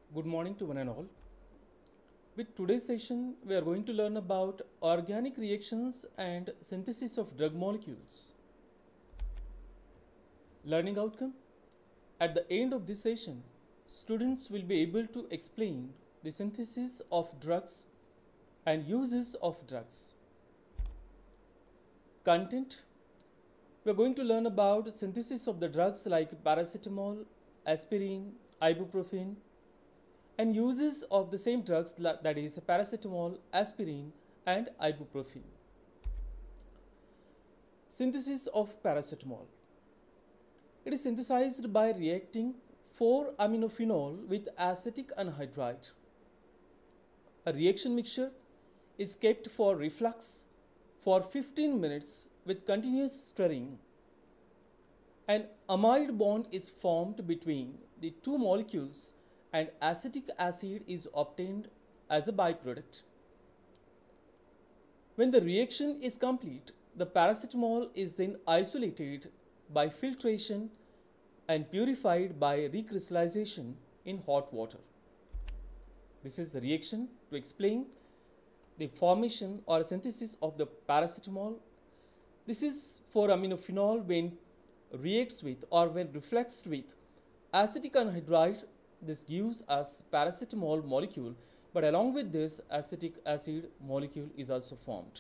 Good morning to one and all. With today's session, we are going to learn about organic reactions and synthesis of drug molecules. Learning outcome. At the end of this session, students will be able to explain the synthesis of drugs and uses of drugs. Content. We are going to learn about synthesis of the drugs like paracetamol, aspirin, ibuprofen, and uses of the same drugs, that is paracetamol, aspirin and ibuprofen. Synthesis of paracetamol. It is synthesized by reacting 4-aminophenol with acetic anhydride. A reaction mixture is kept for reflux for 15 minutes with continuous stirring. An amide bond is formed between the two molecules and acetic acid is obtained as a byproduct. When the reaction is complete, the paracetamol is then isolated by filtration and purified by recrystallization in hot water. This is the reaction to explain the formation or synthesis of the paracetamol. This is 4-aminophenol when reacts with or when refluxed with acetic anhydride. This gives us paracetamol molecule, but along with this acetic acid molecule is also formed.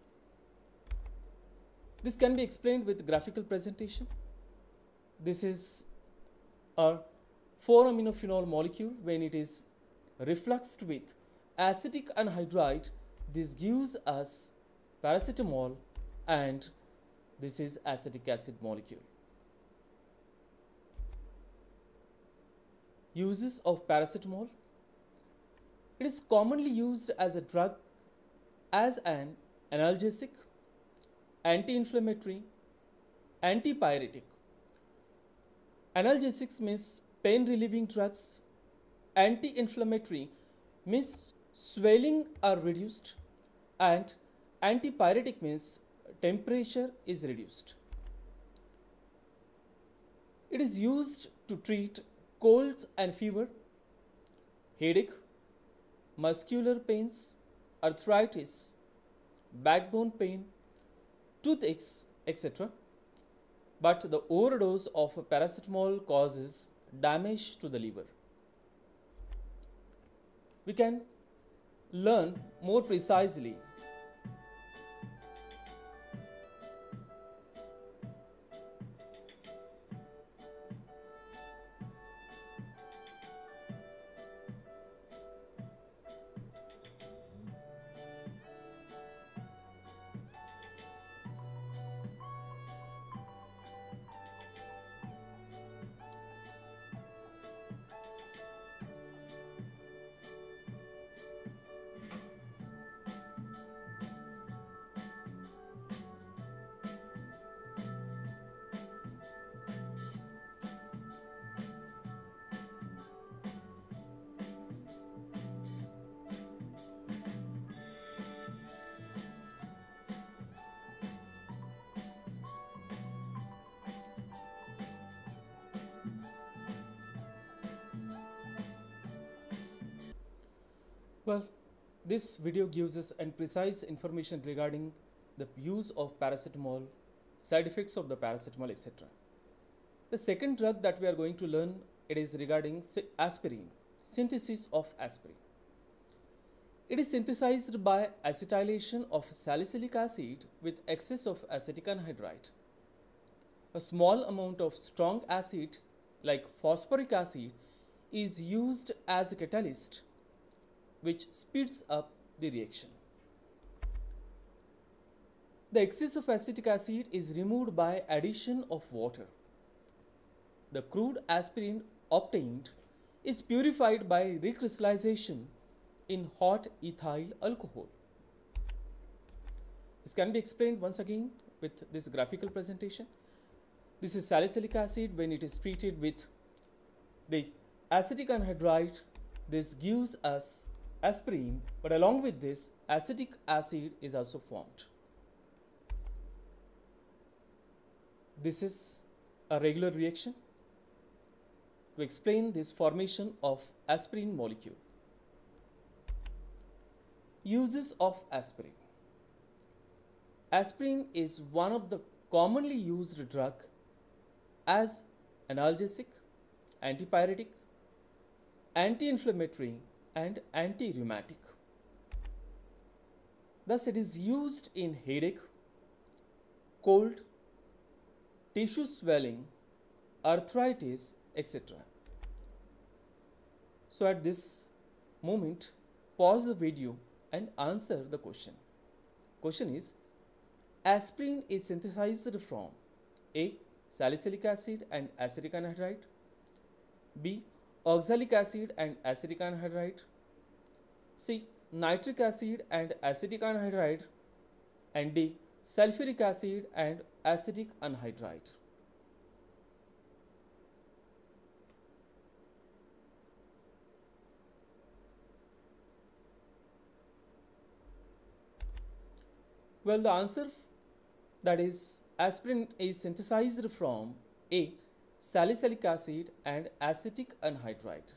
This can be explained with graphical presentation. This is a 4-aminophenol molecule when it is refluxed with acetic anhydride. This gives us paracetamol and this is acetic acid molecule. Uses of paracetamol. It is commonly used as a drug, as an analgesic, anti-inflammatory, antipyretic. Analgesics means pain relieving drugs. Anti-inflammatory means swelling are reduced, and antipyretic means temperature is reduced. It is used to treat colds and fever, headache, muscular pains, arthritis, backbone pain, toothaches, etc. But the overdose of paracetamol causes damage to the liver. We can learn more precisely Well, this video gives us precise information regarding the use of paracetamol, side effects of the paracetamol, etc. The second drug that we are going to learn, it is regarding aspirin, synthesis of aspirin. It is synthesized by acetylation of salicylic acid with excess of acetic anhydride. A small amount of strong acid like phosphoric acid is used as a catalyst which speeds up the reaction. The excess of acetic acid is removed by addition of water. The crude aspirin obtained is purified by recrystallization in hot ethyl alcohol. This can be explained once again with this graphical presentation. This is salicylic acid when it is treated with the acetic anhydride. This gives us aspirin, but along with this acetic acid is also formed. This is a regular reaction to explain this formation of aspirin molecule. Uses of aspirin. Aspirin is one of the commonly used drug as analgesic, antipyretic, anti-inflammatory and anti-rheumatic. Thus it is used in headache, cold, tissue swelling, arthritis, etc. So at this moment, pause the video and answer the question. Question is, aspirin is synthesized from A. Salicylic acid and acetic anhydride, B. Oxalic acid and acetic anhydride, C. Nitric acid and acetic anhydride, and D. Sulfuric acid and acetic anhydride. Well, the answer, that is aspirin, is synthesized from A. Salicylic acid and acetic anhydride.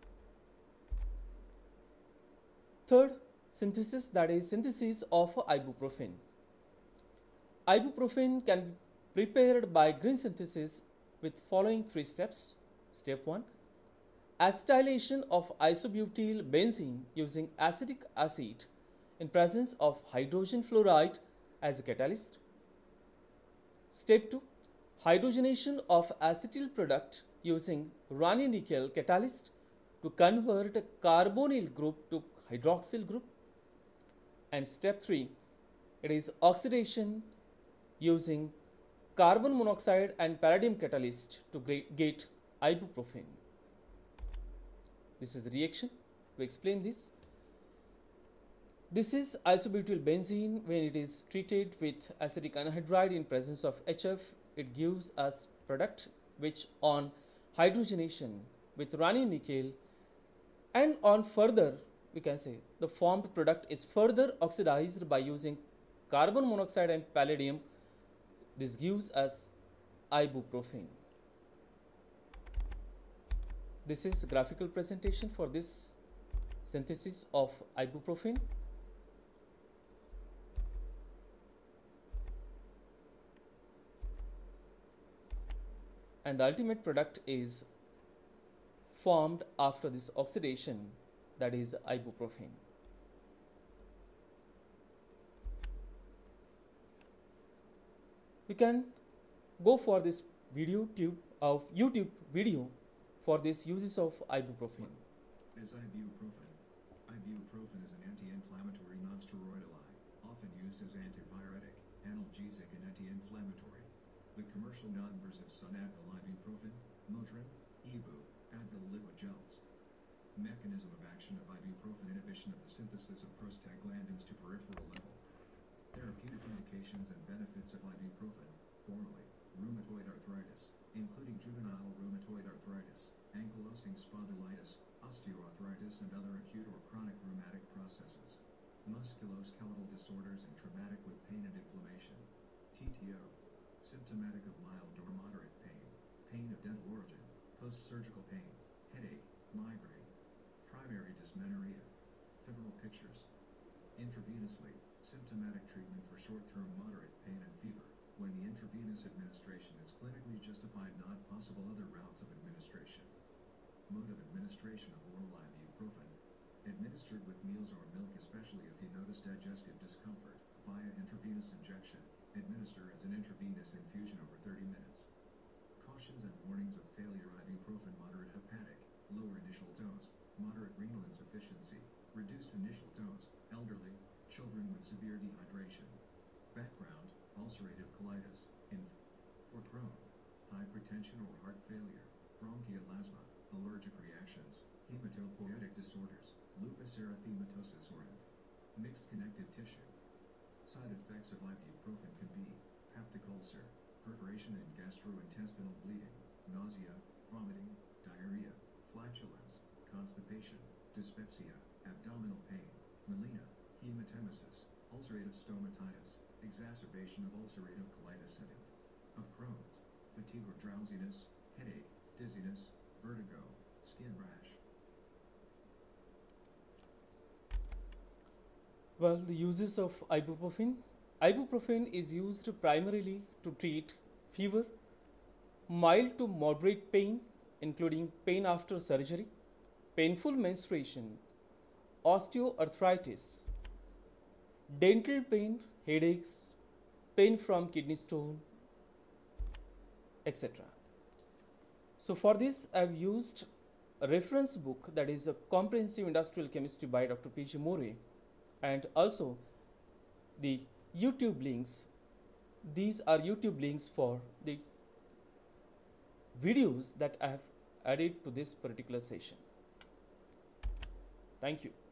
Third synthesis, that is synthesis of ibuprofen. Ibuprofen can be prepared by green synthesis with following three steps. Step 1. Acetylation of isobutyl benzene using acetic acid in presence of hydrogen fluoride as a catalyst. Step 2. Hydrogenation of acetyl product using Raney nickel catalyst to convert a carbonyl group to hydroxyl group. And step 3. It is oxidation using carbon monoxide and palladium catalyst to get ibuprofen. This is the reaction. To explain this, this is isobutyl benzene. When it is treated with acetic anhydride in presence of HF, it gives us product which on hydrogenation with Raney nickel and on further, we can say the formed product is further oxidized by using carbon monoxide and palladium. This gives us ibuprofen. This is graphical presentation for this synthesis of ibuprofen. And the ultimate product is formed after this oxidation, that is ibuprofen. We can go for this YouTube video for this uses of ibuprofen. Is ibuprofen. Ibuprofen is an anti-inflammatory non-steroidal eye, often used as antipyretic, analgesic, and anti-inflammatory. The commercial numbers of Advil ibuprofen, Motrin, Ibu, Advil liquid gels. Mechanism of action of ibuprofen: inhibition of the synthesis of prostaglandins to peripheral level. Therapeutic indications and benefits of ibuprofen: orally, rheumatoid arthritis, including juvenile rheumatoid arthritis, ankylosing spondylitis, osteoarthritis, and other acute or chronic rheumatic processes. Musculoskeletal disorders and traumatic with pain and inflammation. TTO. Symptomatic of mild or moderate pain, pain of dental origin, post-surgical pain, headache, migraine, primary dysmenorrhea, febrile pictures. Intravenously, symptomatic treatment for short-term moderate pain and fever. When the intravenous administration is clinically justified, not possible other routes of administration. Mode of administration of oral ibuprofen. Administered with meals or milk, especially if you notice digestive discomfort, via intravenous injection. Administer as an intravenous infusion over 30 minutes. Cautions and warnings of failure: ibuprofen moderate hepatic, lower initial dose, moderate renal insufficiency, reduced initial dose, elderly, children with severe dehydration. Background: ulcerative colitis, for Crohn, hypertension or heart failure, bronchial asthma, allergic reactions, hematopoietic disorders, lupus erythematosus or mixed connective tissue. Side effects of ibuprofen can be peptic ulcer, perforation and gastrointestinal bleeding, nausea, vomiting, diarrhea, flatulence, constipation, dyspepsia, abdominal pain, melena, hematemesis, ulcerative stomatitis, exacerbation of ulcerative colitis and of Crohn's, fatigue or drowsiness, headache, dizziness, vertigo, skin rash. Well, the uses of ibuprofen. Ibuprofen is used primarily to treat fever, mild to moderate pain, including pain after surgery, painful menstruation, osteoarthritis, dental pain, headaches, pain from kidney stone, etc. So for this, I've used a reference book, that is a comprehensive industrial chemistry by Dr. P.G. Morey, and also the YouTube links. These are YouTube links for the videos that I have added to this particular session. Thank you.